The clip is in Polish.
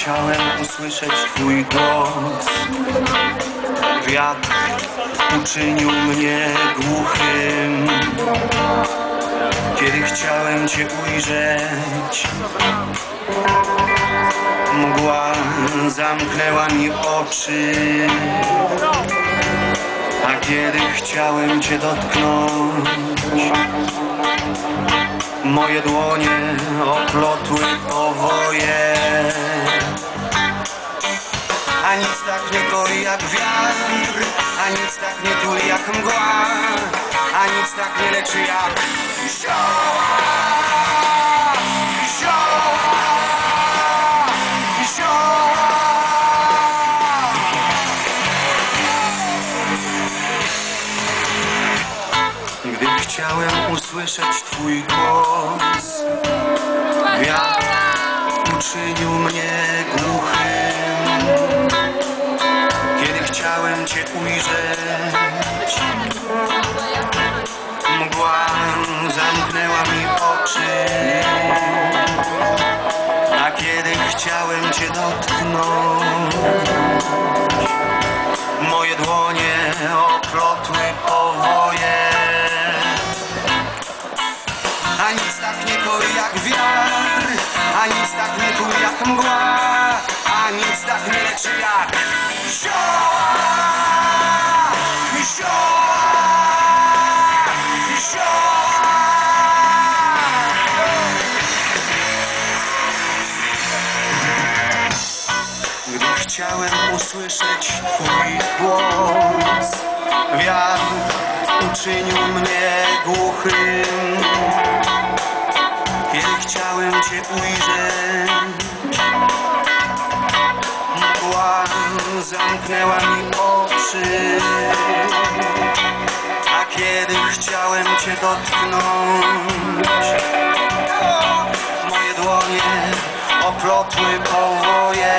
chciałem usłyszeć Twój głos, wiatr uczynił mnie głuchym. Kiedy chciałem Cię ujrzeć, mgła zamknęła mi oczy. A kiedy chciałem Cię dotknąć, moje dłonie oplotły owoje. A nic tak nie goi jak wiatr, a nic tak nie tuli jak mgła, a nic tak nie leczy jak zioła. Gdy chciałem usłyszeć Twój głos, wiatr uczynił mnie głuchym. Kiedy chciałem Cię ujrzeć, mgła zamknęła mi oczy. A kiedy chciałem Cię dotknąć, moje dłonie oplotły owoje. A nic tak nie koi jak wiatr, a nic tak nie tuli jak mgła, a nic tak nie leczy jak zioła. Gdy chciałem usłyszeć Twój głos, wiatr uczynił mnie głuchym. Kiedy chciałem Cię ujrzeć, mgła zamknęła mi oczy. A kiedy chciałem Cię dotknąć, moje dłonie oplotły powoje.